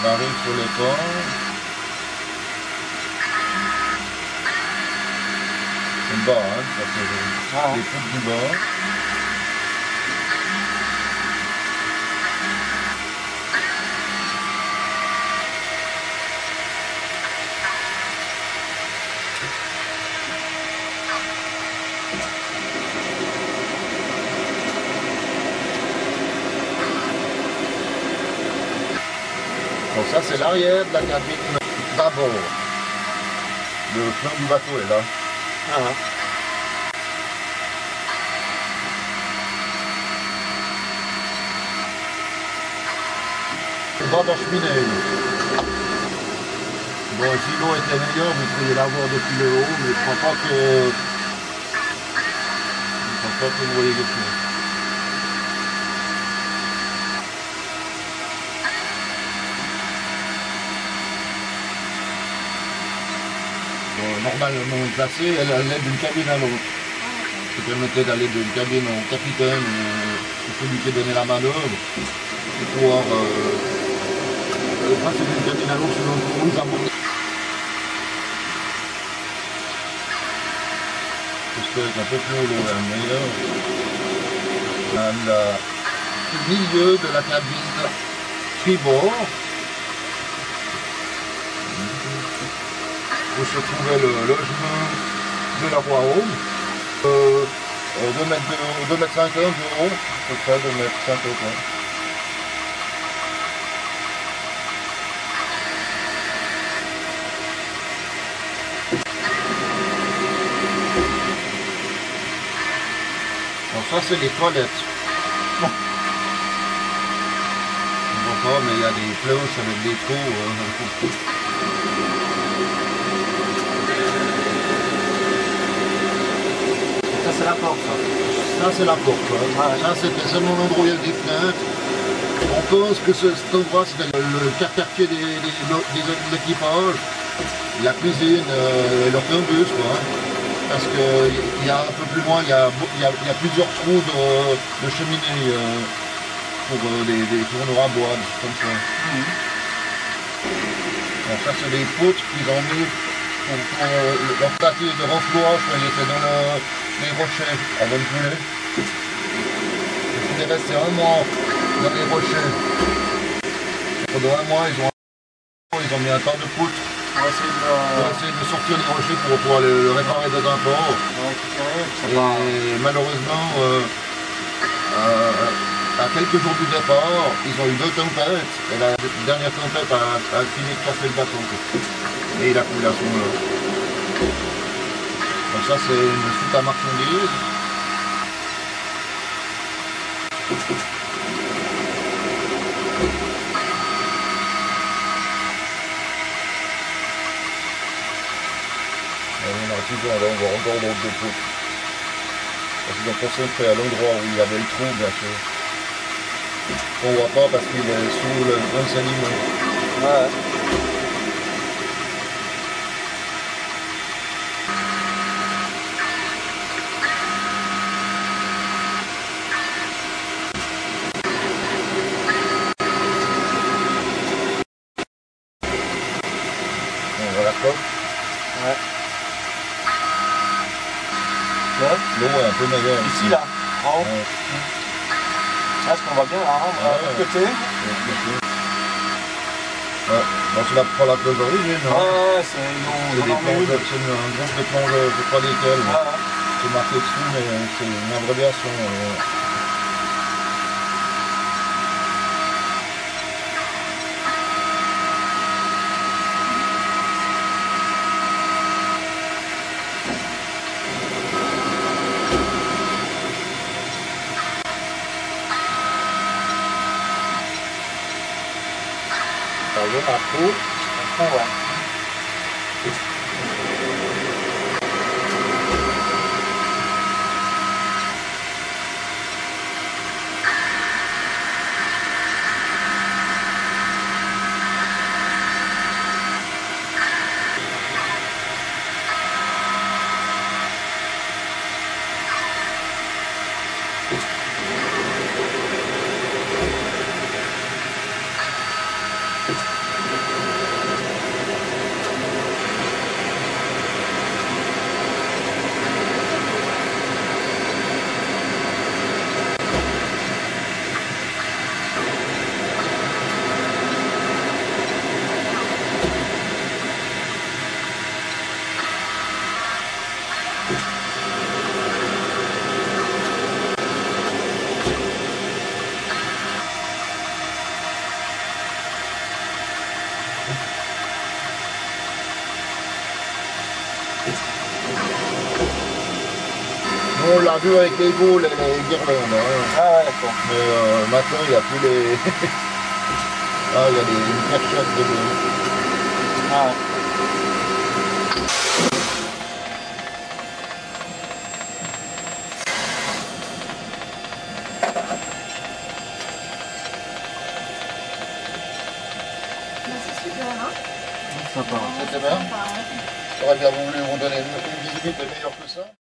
arrive sur les pans. C'est le bas, hein, ça fait les poutres du bas. Donc ça c'est l'arrière de la cabine d'abord. Le plan du bateau est là. Le bas de la cheminée. Bon, si l'eau était meilleure, vous pourriez l'avoir depuis le haut, mais je ne crois pas que vous voyez quelque chose. Normalement placée, elle allait d'une cabine à l'autre. Ça permettait d'aller d'une cabine au capitaine ou celui qui donnait la main d'œuvre pour pouvoir passer d'une cabine à l'autre selon où ils abordent. J'espère qu'un peu plus haut l'eau est meilleure. Le milieu de la cabine tribord, où se trouvait le logement de la Royaume, 2,50 m de haut, à peu près 2,50 m. Donc ça c'est les toilettes. Bon. On voit pas, mais il y a des planches avec des trous. Ça c'est la porte, ça. Ça c'est la porte. Hein. Ça c'était seulement l'endroit où il y a des fenêtres. On pense que cet endroit c'était le quartier de l'équipage, la cuisine et leur bus, quoi. Parce qu'il y a un peu plus loin, il y a plusieurs trous de cheminée pour des fourneaux à bois, des choses comme ça. Donc ça c'est des poutres qu'ils ont mis pour leur statut de renflouage quand ils étaient dans les rochers avant de couler. Ils est resté un mois dans les rochers. Pendant un mois, ils ont mis un tas de poutres pour essayer de sortir les rochers pour pouvoir le réparer dans un port. Et malheureusement, à quelques jours du départ, ils ont eu 2 tempêtes. Et la dernière tempête a fini de casser le bateau. Et il a coulé à ce moment-là. Donc ça c'est une soute à marchandises. On a toujours là, on voit encore d'autres de poutres. Parce qu'ils ont concentré à l'endroit où il y avait le trou, bien sûr. On ne voit pas parce qu'il est sous un sédiment. Ouais. L'eau est un peu meilleure. Ici, là, en haut. Ouais. Là, ce qu'on voit bien, là, de l'autre côté. Ouais. Bon, c'est la plage d'origine. Hein. Ouais, c'est une plongeurs, c'est un groupe de plongeurs, je sais pas lesquels. Ouais. C'est marqué dessus, mais c'est une abréviation. Un trou, ouais. on l'a vu avec les gaules et les guirlandes. Hein. Ah ouais, d'accord. Mais maintenant, il n'y a plus les... ah, il y a une perchette de bleu. Ah ouais. C'est super, hein? Sympa. C'était bien. J'aurais bien voulu vous donner une visite meilleure que ça.